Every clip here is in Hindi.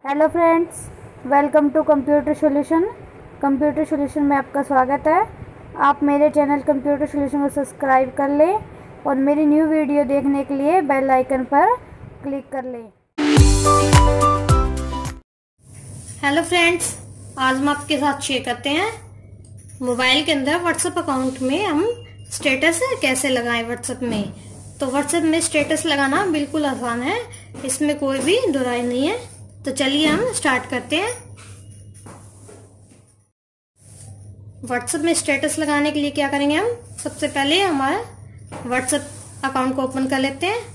Hello friends, welcome to computer solution. Computer solution में आपका स्वागत है। आप मेरे चैनल कंप्यूटर सॉल्यूशन को सब्सक्राइब कर लें और मेरी न्यू वीडियो देखने के लिए बेल आइकन पर क्लिक कर लें। हेलो फ्रेंड्स, आज हम आपके साथ शेयर करते हैं मोबाइल के अंदर व्हाट्सएप अकाउंट में हम स्टेटस कैसे लगाएं। व्हाट्सएप में तो व्हाट्सएप में स्टेटस लगाना बिल्कुल आसान है, इसमें कोई भी दुराई नहीं है। तो चलिए हम स्टार्ट करते हैं। व्हाट्सएप में स्टेटस लगाने के लिए क्या करेंगे, हम सबसे पहले हमारा व्हाट्सएप अकाउंट को ओपन कर लेते हैं।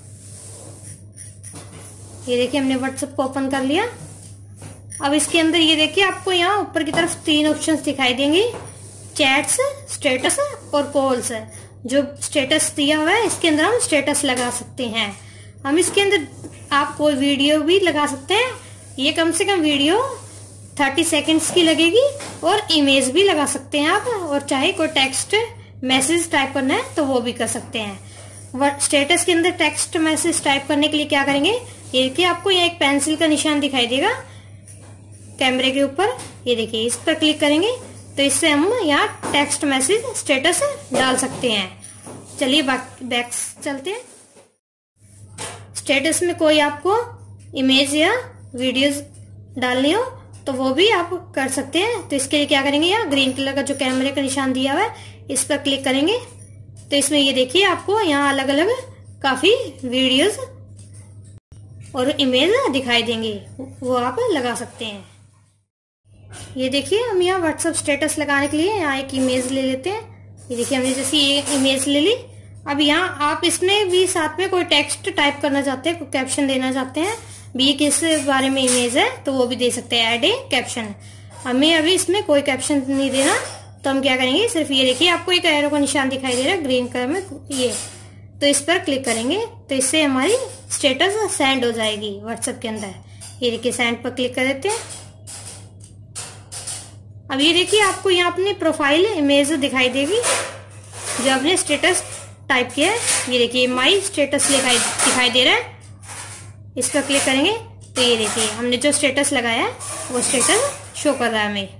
ये देखिए हमने व्हाट्सएप को ओपन कर लिया। अब इसके अंदर ये देखिए आपको यहाँ ऊपर की तरफ 3 ऑप्शंस दिखाई देंगी, चैट्स, स्टेटस और कॉल्स। जो स्टेटस दिया हुआ है इसके अंदर हम स्टेटस लगा सकते हैं। हम इसके अंदर आप कोई वीडियो भी लगा सकते हैं। ये कम से कम वीडियो 30 सेकेंड्स की लगेगी और इमेज भी लगा सकते हैं आप, और चाहे कोई टेक्स्ट मैसेज टाइप करना है तो वो भी कर सकते हैं। स्टेटस के अंदर टेक्स्ट मैसेज टाइप करने के लिए क्या करेंगे, ये देखिए आपको यहाँ एक पेंसिल का निशान दिखाई देगा कैमरे के ऊपर। ये देखिए इस पर क्लिक करेंगे तो इससे हम यहाँ टेक्स्ट मैसेज स्टेटस डाल सकते हैं। चलिए बैक चलते हैं। स्टेटस में कोई आपको इमेज या वीडियोस डालनी हो तो वो भी आप कर सकते हैं। तो इसके लिए क्या करेंगे, यहाँ ग्रीन कलर का जो कैमरे का निशान दिया हुआ है इस पर क्लिक करेंगे तो इसमें ये देखिए आपको यहाँ अलग अलग काफी वीडियोस और इमेज दिखाई देंगे, वो आप लगा सकते हैं। ये देखिए हम यहाँ व्हाट्सएप स्टेटस लगाने के लिए यहाँ एक इमेज ले लेते हैं। ये देखिए हमने जैसे ये इमेज ले ली। अब यहाँ आप इसमें भी साथ में कोई टेक्स्ट टाइप करना चाहते हैं, कोई कैप्शन देना चाहते हैं भी, किस बारे में इमेज है तो वो भी दे सकते हैं, ऐड ए कैप्शन। हमें अभी इसमें कोई कैप्शन नहीं देना तो हम क्या करेंगे, सिर्फ ये देखिए आपको एक एरो का निशान दिखाई दे रहा है ग्रीन कलर में, ये तो इस पर क्लिक करेंगे तो इससे हमारी स्टेटस सेंड हो जाएगी व्हाट्सएप के अंदर। ये देखिए सेंड पर क्लिक कर देते हैं। अब ये देखिए आपको यहाँ अपनी प्रोफाइल इमेज दिखाई देगी जो आपने स्टेटस टाइप किया है। ये देखिए माई स्टेटस दिखाई दे रहा है, इस पर क्लिक करेंगे तो ये देखिए हमने जो स्टेटस लगाया है वो स्टेटस शो कर रहा है हमें।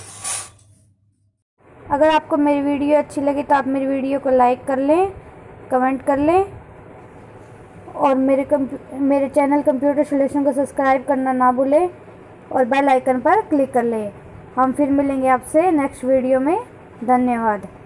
अगर आपको मेरी वीडियो अच्छी लगी तो आप मेरी वीडियो को लाइक कर लें, कमेंट कर लें और मेरे चैनल कंप्यूटर सॉल्यूशन को सब्सक्राइब करना ना भूलें और बेल आइकन पर क्लिक कर लें। हम फिर मिलेंगे आपसे नेक्स्ट वीडियो में। धन्यवाद।